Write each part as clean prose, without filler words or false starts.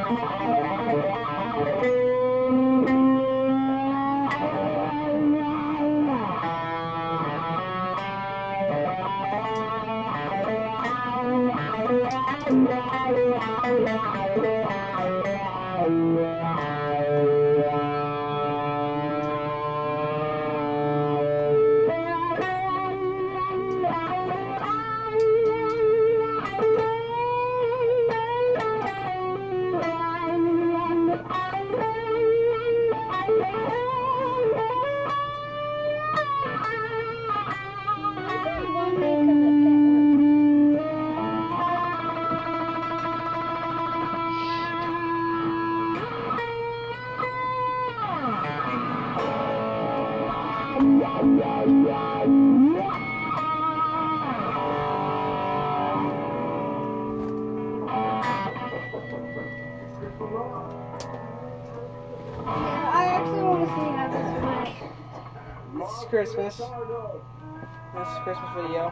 I actually want to see how this works. This is Christmas. This is Christmas video.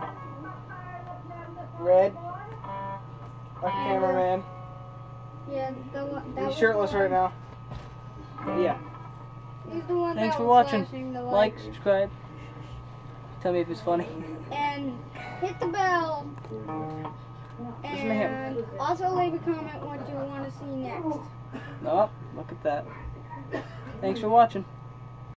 Red, our cameraman. Yeah, He's shirtless right now. Yeah. He's the one Thanks that for was watching. flashing the Like, light. subscribe. Tell me if it's funny. And hit the bell. Listen to him. And also leave a comment what you want to see next. Oh, look at that. Thanks for watching.